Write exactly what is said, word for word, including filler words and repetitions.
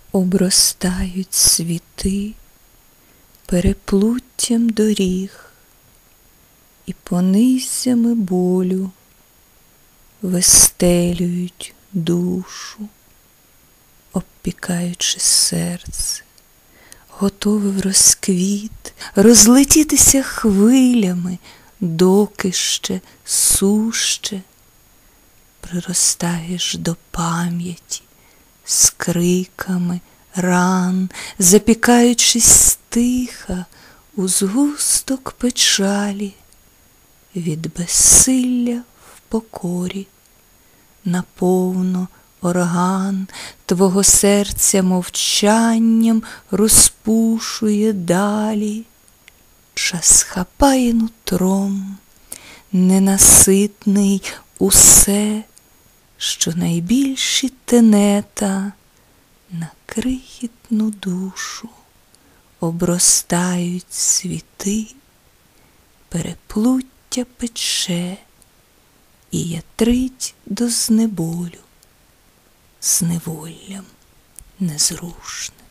Обростають світи переплуттям доріг, і понизями болю вистелюють душу, обпікаючи серце, готове в розквіт розлетітися хвилями, доки ще суще приростаєш до пам'яті з криками ран, запікаючись стиха у згусток печалі, від безсилля в покорі наповно орган твого серця мовчанням розпушує далі. Час хапає нутром, ненаситний усе, що найбільші тенета на крихітну душу обростають світи, переплуття пече і ятрить до знеболю, зневоллям незрушним.